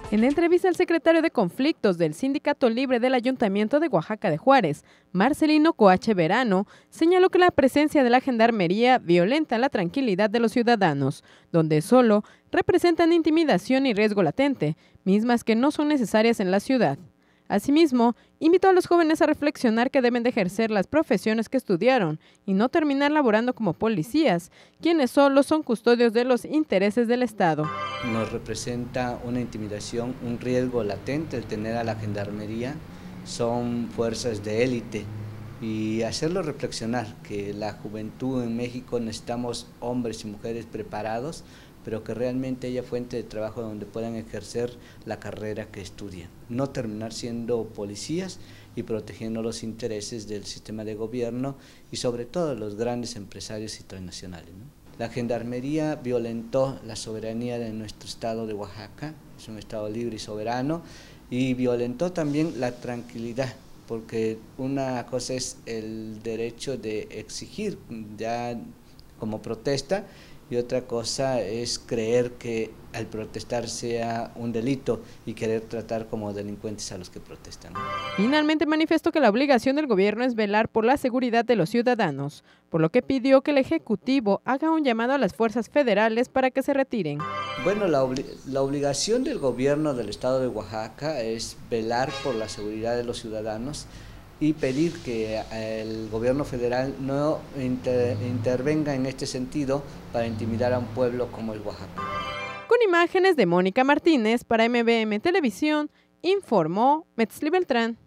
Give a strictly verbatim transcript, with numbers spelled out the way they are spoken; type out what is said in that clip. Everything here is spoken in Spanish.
En entrevista al secretario de Conflictos del Sindicato Libre del Ayuntamiento de Oaxaca de Juárez, Marcelino Coache Verano, señaló que la presencia de la gendarmería violenta la tranquilidad de los ciudadanos, donde solo representan intimidación y riesgo latente, mismas que no son necesarias en la ciudad. Asimismo, invitó a los jóvenes a reflexionar que deben de ejercer las profesiones que estudiaron y no terminar laborando como policías, quienes solo son custodios de los intereses del Estado. Nos representa una intimidación, un riesgo latente el tener a la gendarmería, son fuerzas de élite y hacerlo reflexionar que la juventud en México necesitamos hombres y mujeres preparados, pero que realmente haya fuente de trabajo donde puedan ejercer la carrera que estudian. No terminar siendo policías y protegiendo los intereses del sistema de gobierno y sobre todo los grandes empresarios y transnacionales, ¿no? La gendarmería violentó la soberanía de nuestro estado de Oaxaca, es un estado libre y soberano, y violentó también la tranquilidad, porque una cosa es el derecho de exigir ya como protesta, y otra cosa es creer que al protestar sea un delito y querer tratar como delincuentes a los que protestan. Finalmente manifestó que la obligación del gobierno es velar por la seguridad de los ciudadanos, por lo que pidió que el Ejecutivo haga un llamado a las fuerzas federales para que se retiren. Bueno, la, obli la obligación del gobierno del estado de Oaxaca es velar por la seguridad de los ciudadanos y pedir que el gobierno federal no inter intervenga en este sentido para intimidar a un pueblo como el Oaxaca. Con imágenes de Mónica Martínez para M B M Televisión, informó Metzli Beltrán.